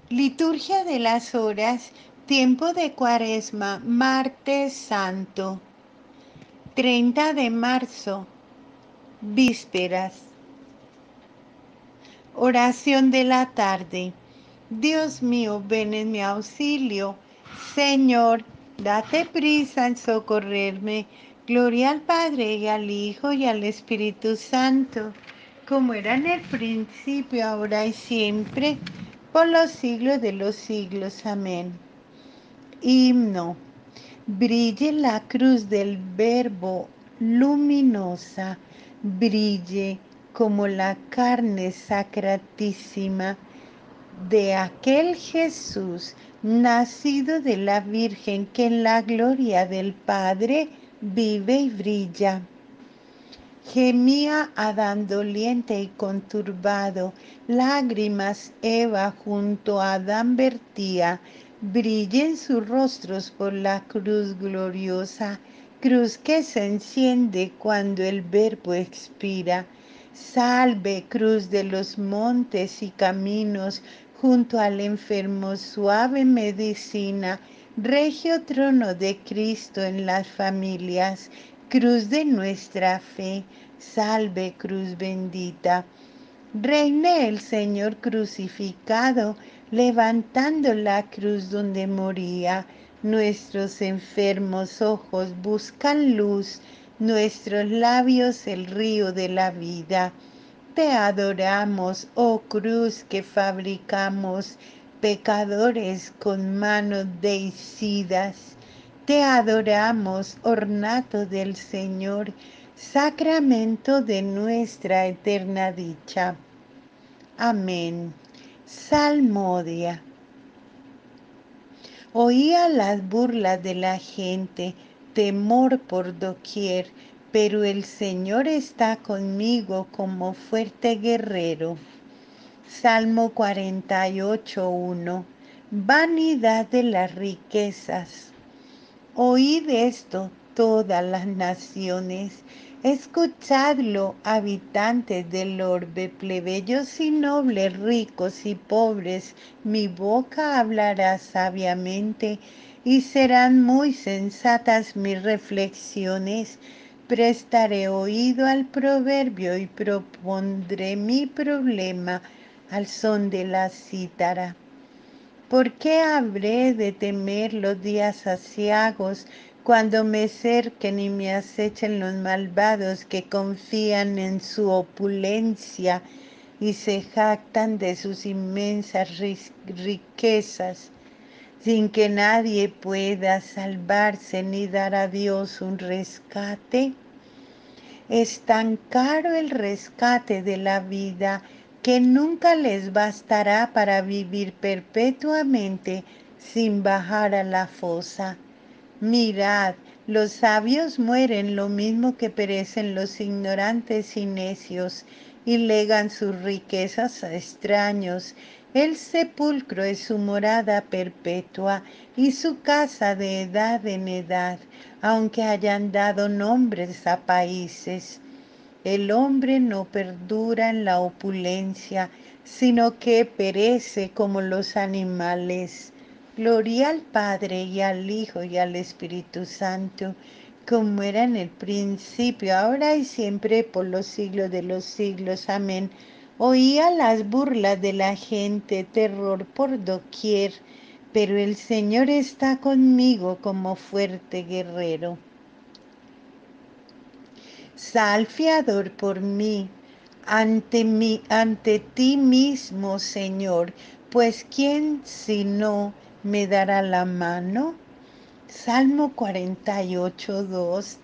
Liturgia de las Horas, tiempo de Cuaresma, martes santo, 30 de marzo, vísperas. Oración de la tarde. Dios mío, ven en mi auxilio. Señor, date prisa en socorrerme. Gloria al Padre y al Hijo y al Espíritu Santo, como era en el principio, ahora y siempre, por los siglos de los siglos. Amén. Himno. Brille la cruz del Verbo luminosa, brille como la carne sacratísima de aquel Jesús, nacido de la Virgen, que en la gloria del Padre vive y brilla. Gemía Adán doliente y conturbado, lágrimas Eva junto a Adán vertía, brillen sus rostros por la cruz gloriosa, cruz que se enciende cuando el Verbo expira. Salve, cruz de los montes y caminos, junto al enfermo suave medicina, regio trono de Cristo en las familias, cruz de nuestra fe, salve cruz bendita. Reine el Señor crucificado, levantando la cruz donde moría. Nuestros enfermos ojos buscan luz, nuestros labios el río de la vida. Te adoramos, oh cruz que fabricamos, pecadores con manos deicidas. Te adoramos, ornato del Señor, sacramento de nuestra eterna dicha. Amén. Salmodia. Oía las burlas de la gente, temor por doquier, pero el Señor está conmigo como fuerte guerrero. Salmo 48:1. Vanidad de las riquezas. Oíd esto, todas las naciones, escuchadlo, habitantes del orbe, plebeyos y nobles, ricos y pobres, mi boca hablará sabiamente, y serán muy sensatas mis reflexiones. Prestaré oído al proverbio y propondré mi problema al son de la cítara. ¿Por qué habré de temer los días aciagos, cuando me cerquen y me acechen los malvados que confían en su opulencia y se jactan de sus inmensas riquezas, sin que nadie pueda salvarse ni dar a Dios un rescate? Es tan caro el rescate de la vida que nunca les bastará para vivir perpetuamente sin bajar a la fosa. Mirad, los sabios mueren lo mismo que perecen los ignorantes y necios, y legan sus riquezas a extraños. El sepulcro es su morada perpetua y su casa de edad en edad, aunque hayan dado nombres a países. El hombre no perdura en la opulencia, sino que perece como los animales. Gloria al Padre y al Hijo y al Espíritu Santo, como era en el principio, ahora y siempre, por los siglos de los siglos. Amén. Oía las burlas de la gente, terror por doquier, pero el Señor está conmigo como fuerte guerrero. Sal fiador por mí, ante ti mismo, Señor, pues ¿quién si no me dará la mano? Salmo 48:2.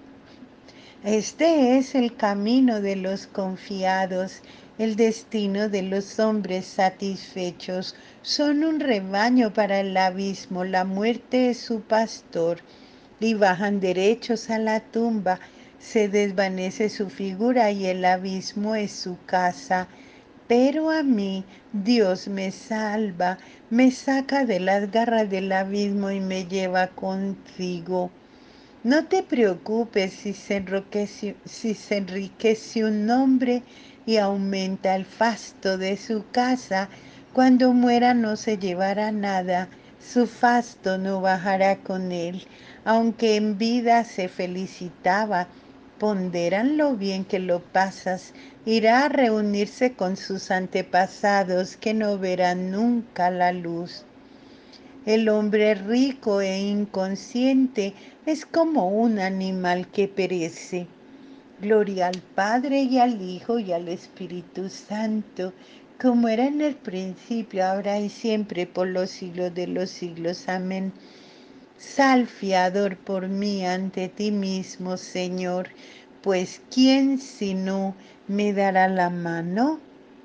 Este es el camino de los confiados, el destino de los hombres satisfechos. Son un rebaño para el abismo, la muerte es su pastor, y bajan derechos a la tumba. Se desvanece su figura y el abismo es su casa. Pero a mí Dios me salva, me saca de las garras del abismo y me lleva contigo. No te preocupes si se enriquece un hombre y aumenta el fasto de su casa, Cuando muera no se llevará nada, su fasto no bajará con él. Aunque en vida se felicitaba, ponderan lo bien que lo pasas. Irá a reunirse con sus antepasados que no verán nunca la luz. El hombre rico e inconsciente es como un animal que perece. Gloria al Padre y al Hijo y al Espíritu Santo, como era en el principio, ahora y siempre, por los siglos de los siglos. Amén. Sal fiador por mí ante ti mismo, Señor, pues ¿quién sino me dará la mano?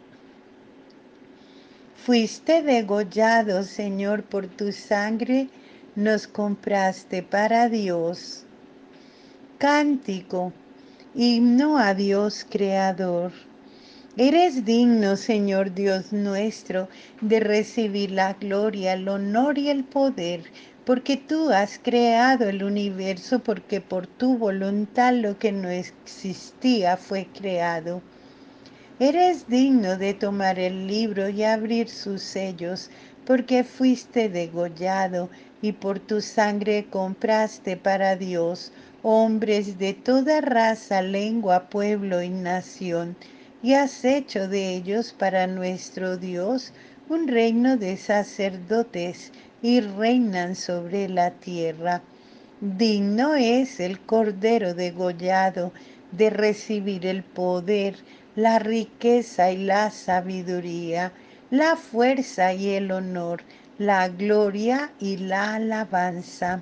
Fuiste degollado, Señor, por tu sangre, nos compraste para Dios. Cántico, himno a Dios Creador. Eres digno, Señor Dios nuestro, de recibir la gloria, el honor y el poder, porque tú has creado el universo, porque por tu voluntad lo que no existía fue creado. Eres digno de tomar el libro y abrir sus sellos, porque fuiste degollado y por tu sangre compraste para Dios hombres de toda raza, lengua, pueblo y nación, y has hecho de ellos para nuestro Dios un reino de sacerdotes, y reinan sobre la tierra. Digno es el Cordero degollado de recibir el poder, la riqueza y la sabiduría, la fuerza y el honor, la gloria y la alabanza.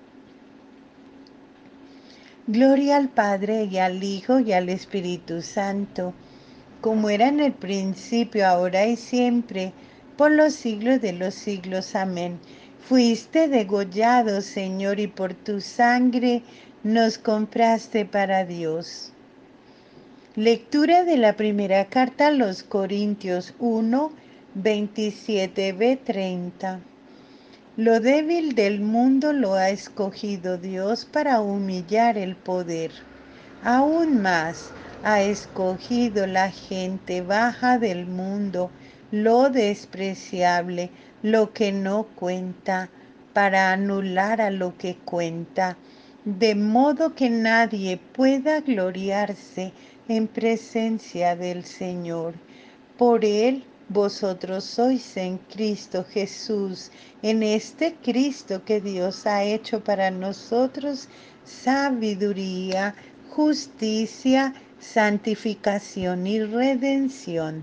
Gloria al Padre y al Hijo y al Espíritu Santo, como era en el principio, ahora y siempre, por los siglos de los siglos. Amén. Fuiste degollado, Señor, y por tu sangre nos compraste para Dios. Lectura de la primera carta a los Corintios 1, 27b, 30. Lo débil del mundo lo ha escogido Dios para humillar el poder. Aún más, ha escogido la gente baja del mundo, lo despreciable, lo que no cuenta, para anular a lo que cuenta, de modo que nadie pueda gloriarse en presencia del Señor. Por él vosotros sois en Cristo Jesús, en este Cristo que Dios ha hecho para nosotros sabiduría, justicia, santificación y redención.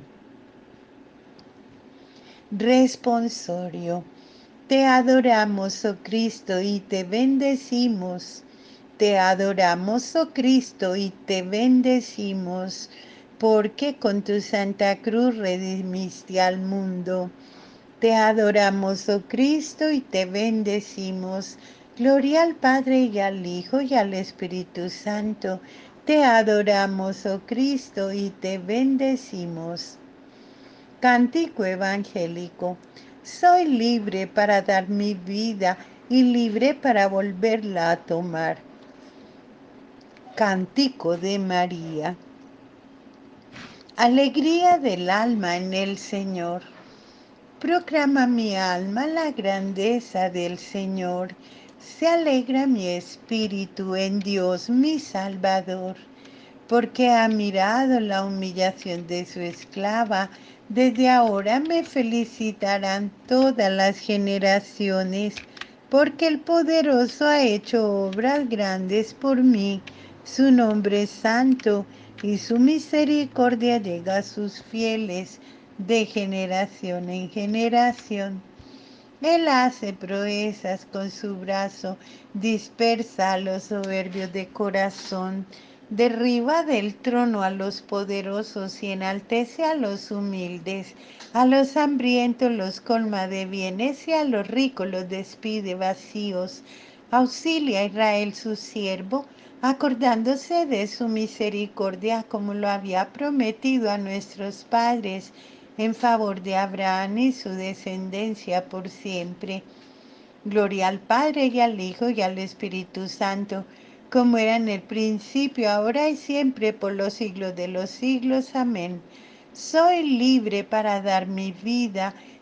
Responsorio. Te adoramos, oh Cristo, y te bendecimos. Te adoramos, oh Cristo, y te bendecimos, porque con tu santa cruz redimiste al mundo. Te adoramos, oh Cristo, y te bendecimos. Gloria al Padre y al Hijo y al Espíritu Santo. Te adoramos, oh Cristo, y te bendecimos. Cántico evangélico. Soy libre para dar mi vida y libre para volverla a tomar. Cántico de María. Alegría del alma en el Señor. Proclama mi alma la grandeza del Señor. Se alegra mi espíritu en Dios mi Salvador, porque ha mirado la humillación de su esclava. Desde ahora me felicitarán todas las generaciones, porque el poderoso ha hecho obras grandes por mí. Su nombre es santo y su misericordia llega a sus fieles de generación en generación. Él hace proezas con su brazo, dispersa a los soberbios de corazón, derriba del trono a los poderosos y enaltece a los humildes. A los hambrientos los colma de bienes y a los ricos los despide vacíos. Auxilia a Israel su siervo, acordándose de su misericordia como lo había prometido a nuestros padres, en favor de Abraham y su descendencia por siempre. Gloria al Padre y al Hijo y al Espíritu Santo, como era en el principio, ahora y siempre, por los siglos de los siglos. Amén. Soy libre para dar mi vida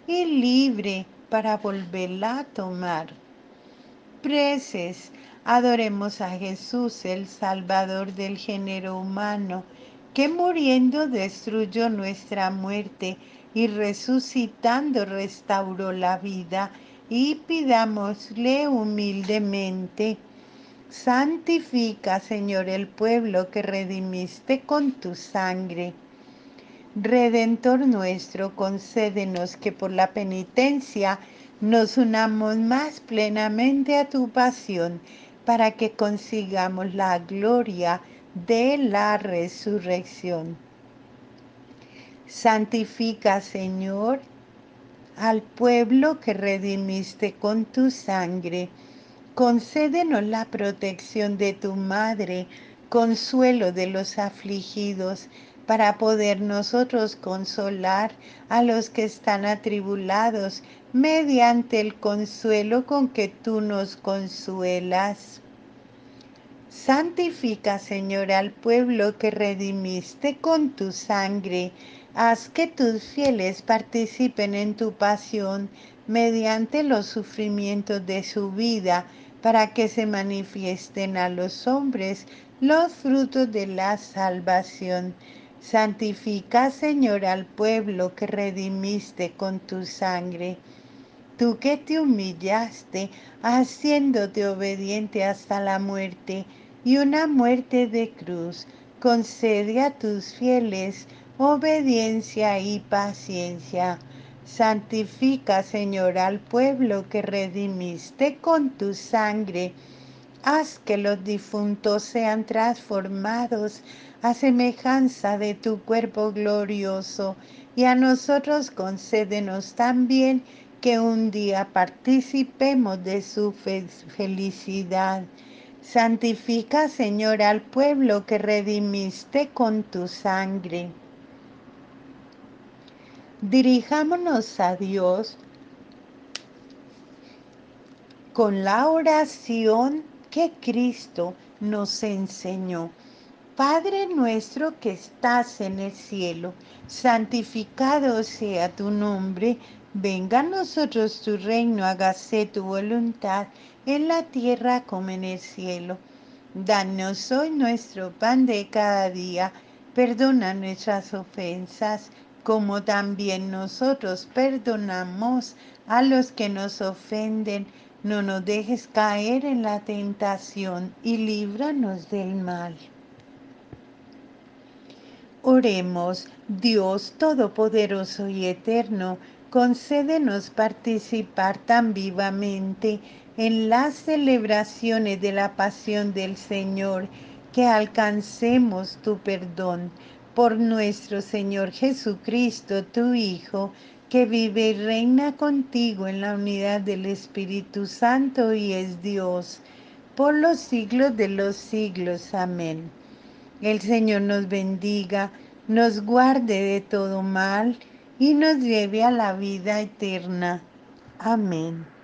y libre para volverla a tomar. Preces, adoremos a Jesús, el Salvador del género humano, que muriendo destruyó nuestra muerte y resucitando restauró la vida, y pidámosle humildemente. Santifica, Señor, el pueblo que redimiste con tu sangre. Redentor nuestro, concédenos que por la penitencia nos unamos más plenamente a tu pasión, para que consigamos la gloria de la resurrección. Santifica, Señor, al pueblo que redimiste con tu sangre. Concédenos la protección de tu Madre, consuelo de los afligidos, para poder nosotros consolar a los que están atribulados mediante el consuelo con que tú nos consuelas. Santifica, Señor, al pueblo que redimiste con tu sangre. Haz que tus fieles participen en tu pasión mediante los sufrimientos de su vida, para que se manifiesten a los hombres los frutos de la salvación. Santifica, Señor, al pueblo que redimiste con tu sangre. Tú que te humillaste, haciéndote obediente hasta la muerte, y una muerte de cruz, concede a tus fieles obediencia y paciencia. Santifica, Señor, al pueblo que redimiste con tu sangre. Haz que los difuntos sean transformados a semejanza de tu cuerpo glorioso, y a nosotros concédenos también que un día participemos de su felicidad. Santifica, Señor, al pueblo que redimiste con tu sangre. Dirijámonos a Dios con la oración que Cristo nos enseñó. Padre nuestro que estás en el cielo, santificado sea tu nombre, venga a nosotros tu reino, hágase tu voluntad en la tierra como en el cielo. Danos hoy nuestro pan de cada día, perdona nuestras ofensas, como también nosotros perdonamos a los que nos ofenden. No nos dejes caer en la tentación y líbranos del mal. Oremos, Dios Todopoderoso y Eterno, concédenos participar tan vivamente en las celebraciones de la pasión del Señor, que alcancemos tu perdón por nuestro Señor Jesucristo, tu Hijo, que vive y reina contigo en la unidad del Espíritu Santo y es Dios, por los siglos de los siglos. Amén. El Señor nos bendiga, nos guarde de todo mal y nos lleve a la vida eterna. Amén.